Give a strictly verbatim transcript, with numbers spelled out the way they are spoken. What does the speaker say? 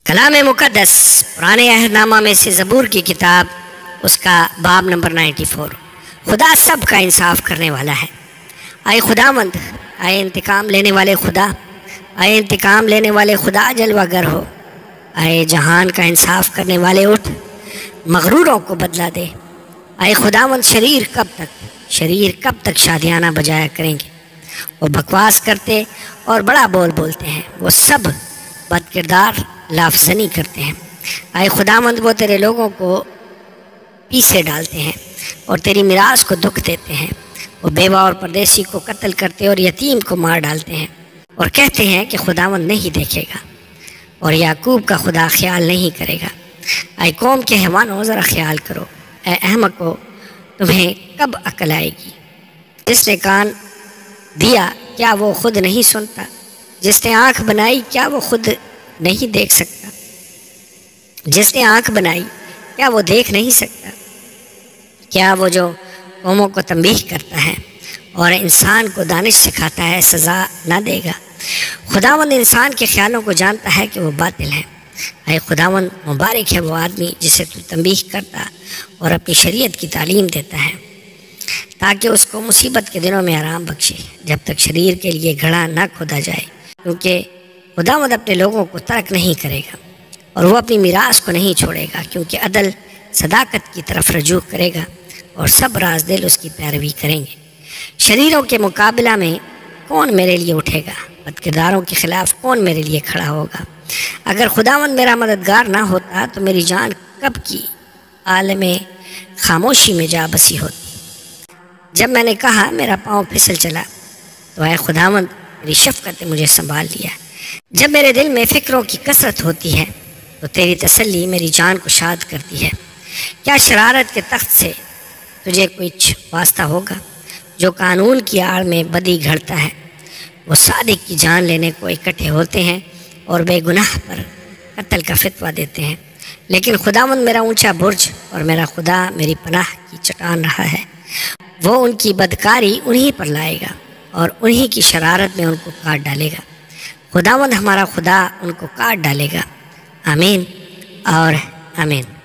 کلام مقدس پرانے عہد نامہ میں سے زبور کی کتاب، اس کا باب نمبر نائنٹی فور۔ خدا سب کا انصاف کرنے والا ہے۔ آئے خداوند، آئے انتقام لینے والے خدا، آئے انتقام لینے والے خدا جلوہ گر ہو۔ آئے جہان کا انصاف کرنے والے اٹھ، مغروروں کو بدلہ دے۔ آئے خداوند، شریر کب تک شریر کب تک شادیانہ بجایا کریں گے؟ وہ بکواس کرتے اور بڑا بول بولتے ہیں، وہ سب بد کردار لافزنی کرتے ہیں۔ آئے خداوند، وہ تیرے لوگوں کو پیسے ڈالتے ہیں اور تیری میراث کو دکھ دیتے ہیں۔ وہ بیوہ اور پردیسی کو قتل کرتے اور یتیم کو مار ڈالتے ہیں، اور کہتے ہیں کہ خداوند نہیں دیکھے گا اور یعقوب کا خدا خیال نہیں کرے گا۔ اے قوم کے حیوانوں، ذرا خیال کرو، اے احمقو، تمہیں کب عقل آئے گی؟ جس نے کان دیا کیا وہ خود نہیں سنتا؟ جس نے آنکھ بنائی کیا وہ خود نہیں دیکھ سکتا؟ جس نے آنکھ بنائی کیا وہ دیکھ نہیں سکتا؟ کیا وہ جو قوموں کو تنبیہ کرتا ہے اور انسان کو دانش سکھاتا ہے سزا نہ دے گا؟ خداوند انسان کے خیالوں کو جانتا ہے کہ وہ باطل ہیں۔ اے خداوند، مبارک ہے وہ آدمی جسے تو تنبیہ کرتا اور اپنی شریعت کی تعلیم دیتا ہے، تاکہ اس کو مصیبت کے دنوں میں آرام بخشے، جب تک شریر کے لیے گھڑا نہ کھودا جائے۔ کیونکہ خداوند اپنے لوگوں کو ترک نہیں کرے گا اور وہ اپنی میراث کو نہیں چھوڑے گا، کیونکہ عدل صداقت کی طرف رجوع کرے گا اور سب راز دل اس کی پیروی کریں گے۔ شریروں کے مقابلہ میں کون میرے لیے اٹھے گا؟ بد کرداروں کے خلاف کون میرے لیے کھڑا ہوگا؟ اگر خداوند میرا مددگار نہ ہوتا تو میری جان کب کی عالم خاموشی میں جا بسی ہوتی۔ جب میں نے کہا میرا پاؤں پھسل چلا، تو اے خداوند، میری شفقت نے مجھے سنبھال لیا۔ جب میرے دل میں فکروں کی کثرت ہوتی ہے تو تیری تسلی میری جان کو شاد کرتی ہے۔ کیا شرارت کے تخت سے تجھے کچھ واسطہ ہوگا؟ جو قانون کی آڑ میں بدی گھڑتا ہے، وہ صادق کی جان لینے کو اکٹھے ہوتے ہیں اور بے گناہ پر قتل کا فتویٰ دیتے ہیں۔ لیکن خداوند میرا اونچا برج اور میرا خدا میری پناہ کی چٹان رہا ہے۔ وہ ان کی بدکاری انہی پر لائے گا اور انہی کی شرارت میں ان کو کاٹ ڈالے گا۔ خداوند ہمارا خدا ان کو کاٹ ڈالے گا۔ آمین اور آمین۔